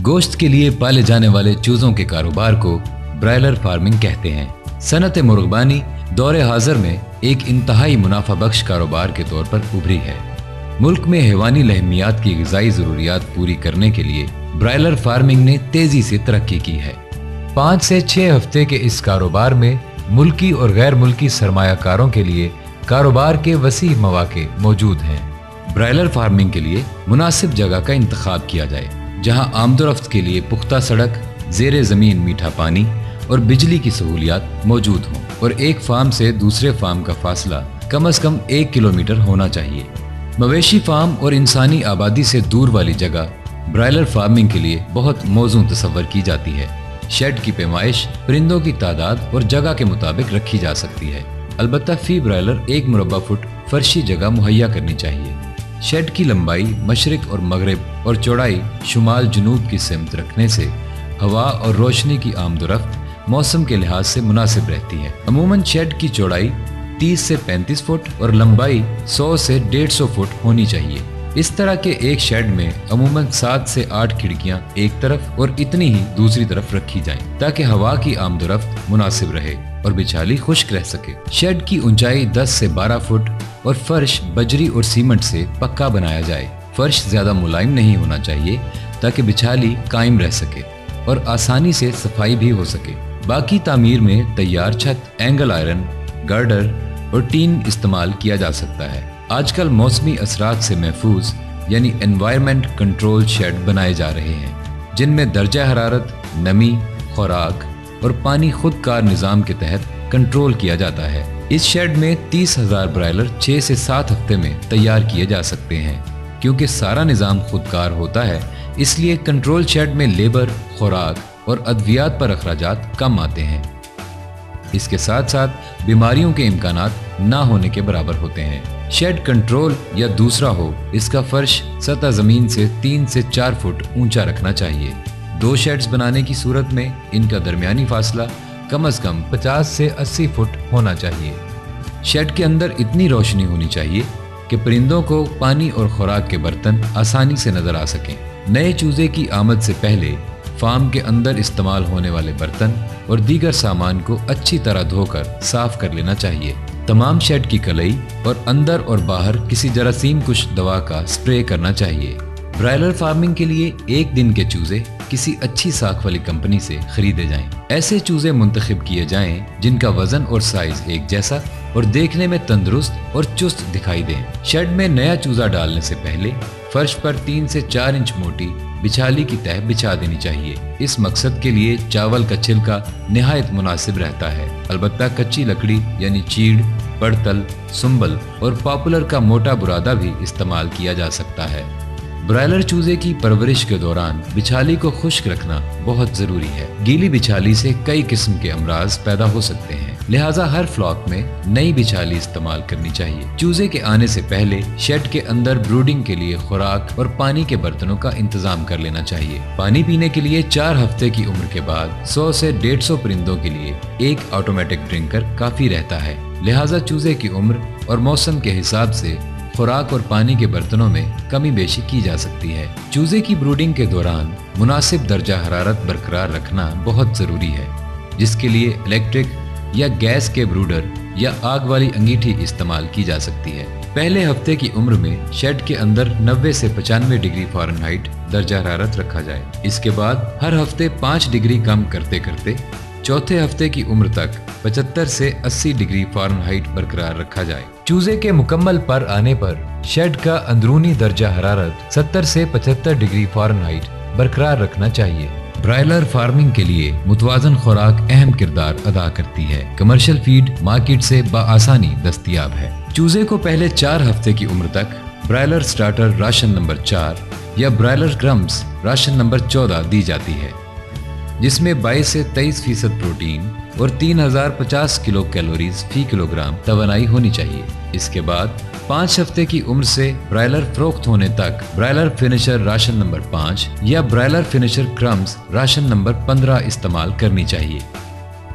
गोश्त के लिए पाले जाने वाले चूजों के कारोबार को ब्रायलर फार्मिंग कहते हैं। सनत मुर्गबानी दौरे हाजिर में एक इंतहाई मुनाफा बख्श कारोबार के तौर पर उभरी है। मुल्क में हैवानी लहमियात की ग़िज़ाई ज़रूरियात पूरी करने के लिए ब्रायलर फार्मिंग ने तेज़ी से तरक्की की है। 5 से 6 हफ्ते के इस कारोबार में मुल्की और गैर मुल्की सरमायाकारों के लिए कारोबार के वसी मौके मौजूद हैं। ब्रायलर फार्मिंग के लिए मुनासिब जगह का इंतखाब किया जाए, जहां आमदोरफ्त के लिए पुख्ता सड़क, ज़ेरे ज़मीन मीठा पानी और बिजली की सहूलियात मौजूद हों और एक फार्म से दूसरे फार्म का फासला कम से कम 1 किलोमीटर होना चाहिए। मवेशी फार्म और इंसानी आबादी से दूर वाली जगह ब्रायलर फार्मिंग के लिए बहुत मौजूद तस्वर की जाती है। शेड की पैमाइश परिंदों की तादाद और जगह के मुताबिक रखी जा सकती है। अलबत्ता फी ब्रायलर 1 मुरब्बा फुट फर्शी जगह मुहैया करनी चाहिए। शेड की लंबाई मशरिक और मगरिब और चौड़ाई शुमाल जनूब की सिमत रखने से हवा और रोशनी की आमदोरफ्त मौसम के लिहाज से मुनासिब रहती है। अमूमन शेड की चौड़ाई 30 से 35 फुट और लंबाई 100 से 150 फुट होनी चाहिए। इस तरह के एक शेड में अमूमन 7 से 8 खिड़कियां एक तरफ और इतनी ही दूसरी तरफ रखी जाएं, ताकि हवा की आमदोरफ्त मुनासिब रहे और बिछाली खुश्क रह सके। शेड की ऊंचाई 10 से 12 फुट और फर्श बजरी और सीमेंट से पक्का बनाया जाए। फर्श ज्यादा मुलायम नहीं होना चाहिए ताकि बिछाली कायम रह सके और आसानी से सफाई भी हो सके। बाकी तामीर में तैयार छत, एंगल आयरन, गर्डर और टीन इस्तेमाल किया जा सकता है। आजकल मौसमी असरात से महफूज यानी एनवायरनमेंट कंट्रोल शेड बनाए जा रहे हैं, जिनमें दर्जा हरारत, नमी, खुराक और पानी खुदकार निज़ाम के तहत कंट्रोल किया जाता है। इस शेड में 30,000 ब्रायलर 6 से 7 हफ्ते में तैयार किए जा सकते हैं। क्योंकि सारा निज़ाम खुदकार होता है, इसलिए कंट्रोल शेड में लेबर, खुराक और अद्वियात पर अखराजात कम आते हैं। इसके साथ साथ बीमारियों के इम्कानात ना होने के बराबर होते हैं। शेड कंट्रोल या दूसरा हो, इसका फर्श सतह जमीन से 3 से 4 फुट ऊंचा रखना चाहिए। 2 शेड्स बनाने की सूरत में इनका दरमियानी फासला कम से कम 50 से 80 फुट होना चाहिए। शेड के अंदर इतनी रोशनी होनी चाहिए कि परिंदों को पानी और खुराक के बर्तन आसानी से नजर आ सकें। नए चूजे की आमद से पहले फार्म के अंदर इस्तेमाल होने वाले बर्तन और दीगर सामान को अच्छी तरह धोकर साफ कर लेना चाहिए। तमाम शेड की कलई और अंदर और बाहर किसी जरासीम कुश दवा का स्प्रे करना चाहिए। ब्रायलर फार्मिंग के लिए एक दिन के चूजे किसी अच्छी साख वाली कंपनी से खरीदे जाएं। ऐसे चूजे मुंतखब किए जाएं जिनका वजन और साइज एक जैसा और देखने में तंदुरुस्त और चुस्त दिखाई दें। शेड में नया चूजा डालने से पहले फर्श पर 3 से 4 इंच मोटी बिछाली की तह बिछा देनी चाहिए। इस मकसद के लिए चावल का छिलका निहायत मुनासिब रहता है। अलबत्ता कच्ची लकड़ी यानी चीड़, पड़तल, सुंबल और पॉपुलर का मोटा बुरादा भी इस्तेमाल किया जा सकता है। ब्रायलर चूजे की परवरिश के दौरान बिछाली को खुश्क रखना बहुत जरूरी है। गीली बिछाली से कई किस्म के अमराज पैदा हो सकते हैं, लिहाजा हर फ्लॉक में नई बिछाली इस्तेमाल करनी चाहिए। चूजे के आने से पहले शेड के अंदर ब्रूडिंग के लिए खुराक और पानी के बर्तनों का इंतजाम कर लेना चाहिए। पानी पीने के लिए 4 हफ्ते की उम्र के बाद 100 से 150 परिंदों के लिए एक ऑटोमेटिक ड्रिंकर काफी रहता है। लिहाजा चूजे की उम्र और मौसम के हिसाब से खुराक और पानी के बर्तनों में कमी बेशी की जा सकती है। चूजे की ब्रूडिंग के दौरान मुनासिब दर्जा हरारत बरकरार रखना बहुत जरूरी है, जिसके लिए इलेक्ट्रिक या गैस के ब्रूडर या आग वाली अंगीठी इस्तेमाल की जा सकती है। पहले हफ्ते की उम्र में शेड के अंदर 90 से 95 डिग्री फ़ारेनहाइट दर्जा हरारत रखा जाए। इसके बाद हर हफ्ते 5 डिग्री कम करते करते चौथे हफ्ते की उम्र तक 75 से 80 डिग्री फ़ारेनहाइट बरकरार रखा जाए। चूजे के मुकम्मल पर आने पर शेड का अंदरूनी दर्जा हरारत 70 से 75 डिग्री फ़ारेनहाइट बरकरार रखना चाहिए। ब्रायलर फार्मिंग के लिए मुतवाजन खुराक अहम किरदार अदा करती है। कमर्शियल फीड मार्केट से बआसानी दस्तयाब है। चूजे को पहले 4 हफ्ते की उम्र तक ब्रायलर स्टार्टर राशन नंबर 4 या ब्रायलर क्रम्स राशन नंबर 14 दी जाती है, जिसमें 22 से 23% प्रोटीन और 3050 किलो कैलोरीज फी किलोग्राम तवानाई होनी चाहिए। इसके बाद 5 हफ्ते की उम्र से ब्रायलर फरोख्त होने तक ब्रायलर फिनिशर राशन नंबर 5 या broiler finisher crumbs ration number 15 इस्तेमाल करनी चाहिए।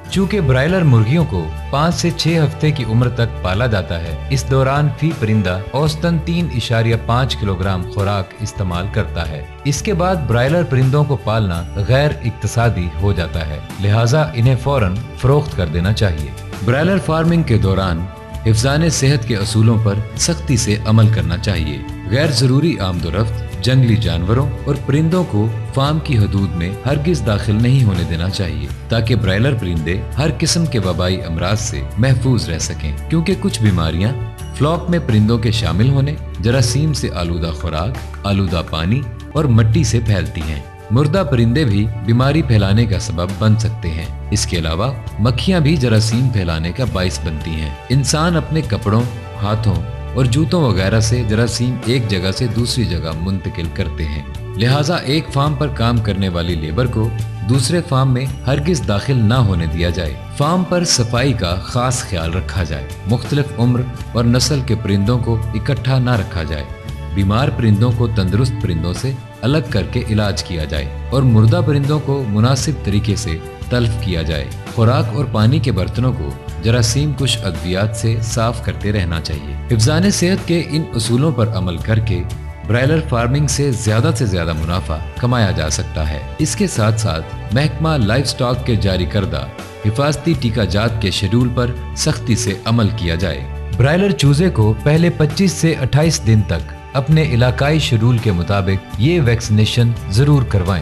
चूँकि ब्रायलर मुर्गियों को 5 से 6 हफ्ते की उम्र तक पाला जाता है, इस दौरान फी परिंदा औसतन 3.5 किलोग्राम खुराक इस्तेमाल करता है। इसके बाद ब्रायलर परिंदों को पालना गैर इक्तसादी हो जाता है, लिहाजा इन्हें फौरन फरोख्त कर देना चाहिए। ब्रायलर फार्मिंग के दौरान हिफ्ज़ाने सेहत के असूलों पर सख्ती से अमल करना चाहिए। गैर जरूरी आमदोरफ्त, जंगली जानवरों और परिंदों को फार्म की हदूद में हरगिज दाखिल नहीं होने देना चाहिए, ताकि ब्रायलर परिंदे हर किस्म के वबाई अमराज से महफूज रह सकें, क्योंकि कुछ बीमारियां फ्लॉक में परिंदों के शामिल होने, जरासीम से आलूदा खुराक, आलूदा पानी और मिट्टी से फैलती हैं। मुर्दा परिंदे भी बीमारी फैलाने का सबब बन सकते हैं। इसके अलावा मक्खियां भी जरासीम फैलाने का बाइस बनती हैं। इंसान अपने कपड़ों, हाथों और जूतों वगैरह से जरासीम एक जगह से दूसरी जगह मुंतकिल करते हैं, लिहाजा एक फार्म पर काम करने वाली लेबर को दूसरे फार्म में हरगिज दाखिल ना होने दिया जाए। फार्म पर सफाई का खास ख्याल रखा जाए। मुख्तलिफ उम्र और नस्ल के परिंदों को इकट्ठा ना रखा जाए। बीमार परिंदों को तंदुरुस्त परिंदों से अलग करके इलाज किया जाए और मुर्दा परिंदों को मुनासिब तरीके से तल्फ किया जाए। खुराक और पानी के बर्तनों को जरासीम कुश अद्वियात से साफ करते रहना चाहिए। हिफ्ज़ाने सेहत के इन उसूलों पर अमल करके ब्रायलर फार्मिंग से ज्यादा मुनाफा कमाया जा सकता है। इसके साथ साथ महकमा लाइफ स्टॉक के जारी करदा हिफाजती टीका जात के शेड्यूल पर सख्ती से अमल किया जाए। ब्रायलर चूजे को पहले 25 से 28 दिन तक अपने इलाकाई शेड्यूल के मुताबिक ये वैक्सीनेशन जरूर करवाएं।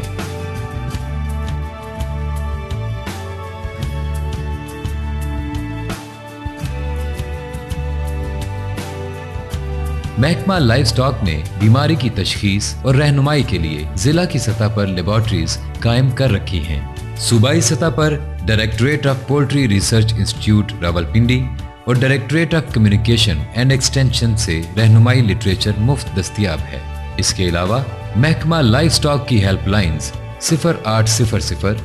महकमा लाइफ स्टॉक ने बीमारी की तशखीस और रहनुमाई के लिए जिला की सतह पर लेबॉर्ट्रीज कायम कर रखी हैं। सूबाई सतह पर directorate of poultry research institute Rawalpindi और directorate of communication and extension से रहनुमाई लिटरेचर मुफ्त दस्तियाब है। इसके अलावा महकमा लाइफ स्टॉक की हेल्पलाइंस 0800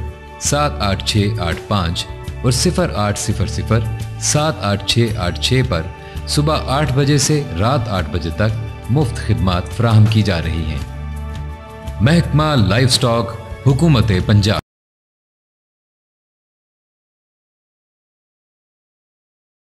78685 और 0800 78686 पर सुबह 8 बजे से रात 8 बजे तक मुफ्त खिदमात फराहम की जा रही हैं। महकमा लाइफ स्टॉक, हुकूमत पंजाब।